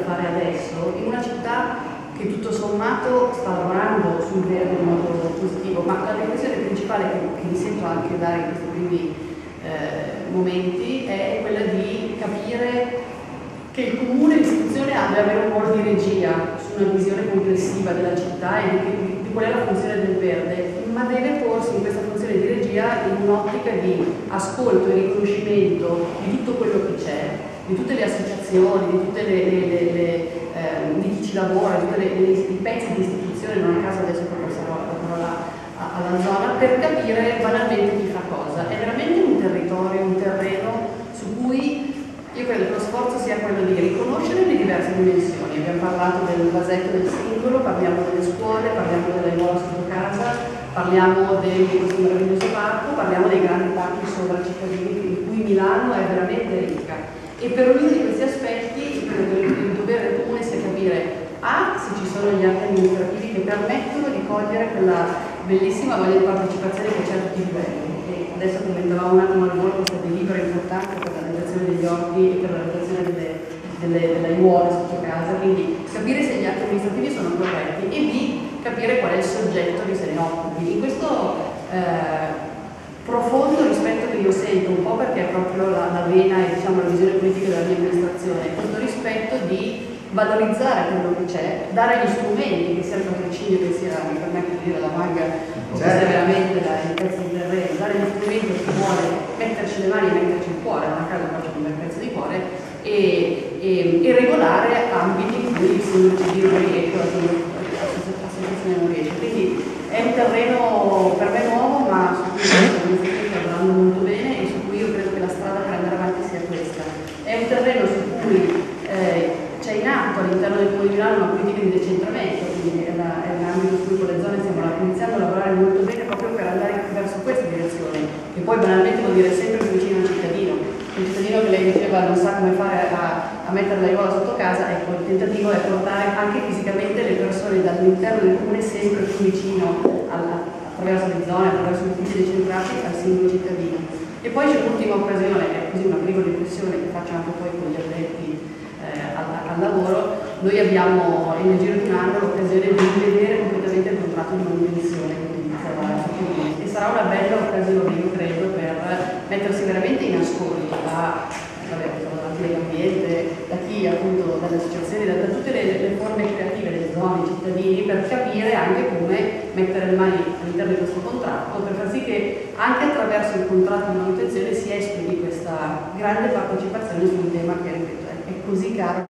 fare adesso in una città che tutto sommato sta lavorando sul verde in modo positivo, ma la riflessione principale che mi sento anche dare in questi primi momenti è quella di capire che il comune, l'istituzione deve avere un ruolo di regia su una visione complessiva della città e di qual è la funzione del verde, ma deve porsi in questa funzione di regia in un'ottica di ascolto e riconoscimento di tutto quello che c'è, di tutte le associazioni, di tutte di chi ci lavora, di tutti i pezzi di istituzione, non a caso adesso passerò la parola alla zona, per capire banalmente chi fa cosa. È veramente un territorio, un terreno su cui io credo che lo sforzo sia quello di riconoscere le diverse dimensioni. Abbiamo parlato del vasetto del singolo, parliamo delle scuole, parliamo delle aiuole sotto casa, parliamo di questo meraviglioso parco, parliamo dei grandi parchi sovracittadini in cui Milano è veramente ricca. E per ognuno di questi aspetti credo che il dovere del comune sia capire se ci sono gli atti amministrativi che permettono di cogliere quella bellissima voglia di partecipazione che c'è a tutti i livelli. E adesso commentavamo un attimo al volo questa delibera importante per la realizzazione degli orti e per la realizzazione delle aiuole sotto casa, quindi capire se gli atti amministrativi sono corretti e B, capire qual è il soggetto che se ne occupa. In questo profondo rispetto che io sento, un po' perché è proprio la vena e diciamo la visione politica della mia amministrazione, questo rispetto di valorizzare quello che c'è, dare gli strumenti, che sia il patrocinio, che sia, mi permetto di dire, la manga, o che sia veramente il pezzo di terreno, dare gli strumenti a chi vuole metterci le mani e metterci il cuore, non a caso faccio un bel pezzo di cuore, e regolare ambiti in cui il singolo civile non riesce, l'associazione non riesce. Quindi è un terreno per me nuovo, ma su cui le lavorando molto bene e su cui io credo che la strada per andare avanti sia questa. È un terreno su cui c'è in atto all'interno del Comune di Milano una politica di decentramento, quindi è un ambito su cui con le zone stiamo iniziando a lavorare molto bene proprio per andare verso questa direzione, che poi banalmente vuol dire sempre più vicino al cittadino. Il cittadino che lei diceva non sa come fare a mettere la aiuola sotto casa, ecco, il tentativo è portare anche fisicamente le persone dall'interno del comune sempre più vicino attraverso le zone, attraverso gli uffici decentrati al singolo cittadino. E poi c'è l'ultima occasione, è così una breve riflessione che faccio anche poi con gli addetti al lavoro. Noi abbiamo nel giro di un anno l'occasione di rivedere completamente il contratto di manutenzione e sarà una bella occasione, io credo, per mettersi veramente in ascolto dall'ambiente, da chi appunto, dalle associazioni, da tutte le forme creative delle zone, cittadini, per capire anche come mettere le mani all'interno di questo contratto, per far sì che anche attraverso il contratto di manutenzione si esprimi questa grande partecipazione su un tema che è così caro.